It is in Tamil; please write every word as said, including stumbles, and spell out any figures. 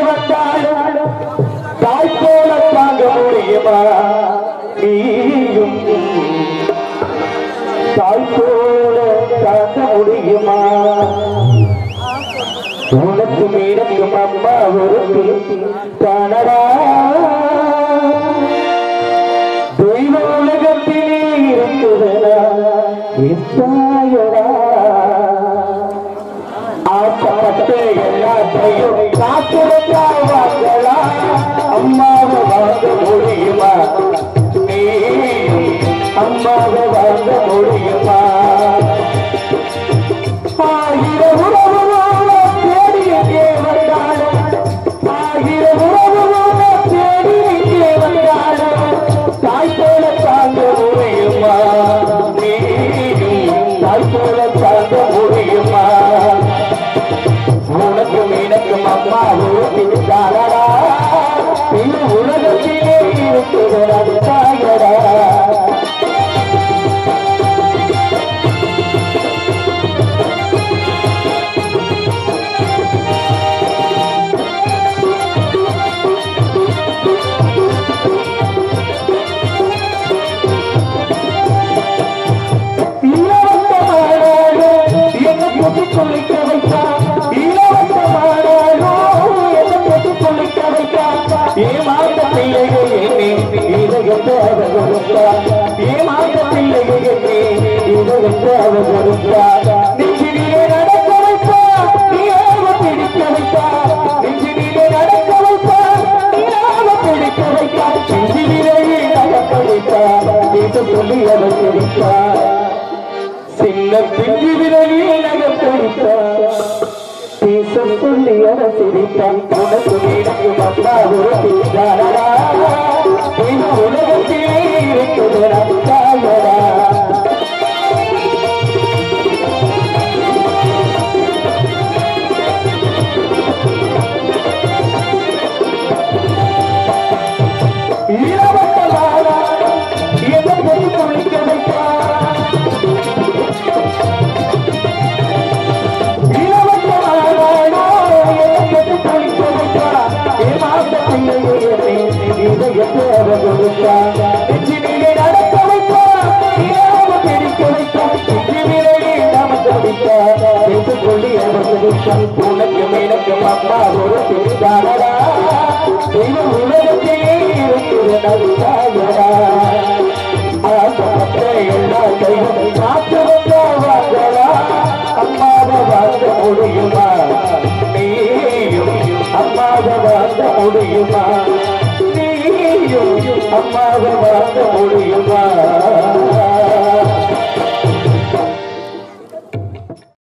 வந்தாலும் தாய் போல தாங்க முடியுமா நீயும் தாய் போல தாங்க முடியுமா உனக்கும் எனக்கும் அம்மா ஒரு தானடா தெய்வ உலகத்திலே இருக்குதா எத்தாயடா ஆசைப்பட்டு எல்லாத்தையும் காத்திருந்தா வாங்கலா அம்மாவை வாங்க முடியுமா நீ அம்மாவை வாங்க முடியுமா ஆயிரம் உறவுகளோட தேடி எங்கே வந்தாலும் ஆயிரம் உறவுகளோட தேடி எங்கே வந்தாலும் தாய் போல தாங்க முடியுமா நீ தாய் போல தாங்க முடியுமா உனக்கும் எனக்கும் அம்மா ஊட்டித்தாரடா இது உலகத்திலே இருக்கிறது தாயடா குளிக்க வைத்தா இலவசமானாலோ என்ன போட்டு குளிக்க வைத்தா ஏமாந்த பிள்ளைகள் இதயத்தை அவர் கொடுத்தா ஏமாந்த பிள்ளைகள் இதயத்தை அவர் கொடுத்தா நெஞ்சிலே நடக்க வைப்பா நீராவ பிடிக்க வைப்பா நெஞ்சிலே நடக்க வைப்பா நீராவ பிடிக்க வைப்பா நெஞ்சிலே நடக்க வைப்பா என்று சொல்லி அவர் சிரிப்பா சின்ன பிஞ்சு விரலில் நகர்த்தடித்தார் பேசம் சொல்லி அவர் சிரித்தான் உனக்கு வீடுக்கும் அம்மா ஒரு தீர்த்தாரடா இந்த உலகத்திலே இருக்கிற தாயடா இளவட்டமானா எதை குளிக்க வைத்தார் இதயத்தை அவர் கொடுத்தா நெஞ்சிலே நடக்க வைப்பா இராம பிடிக்க வைப்பா நெஞ்சிலே நமக்கு வைப்பா என்று சொல்லி அவர் கொடுத்தான் உனக்கும் எனக்கும் அம்மா ஒரு பிடித்தாரடா தெய்வ உலகத்திலே இருக்கிறது தாயடா ஆசைப்பட்ட எல்லா தெய்வம் காத்து வந்தா வாங்கலா அம்மாவை வாங்க முடியுமா நீயும் அம்மாவை வாங்க முடியுமா நீயும் அம்மாவை வாங்க முடியுமா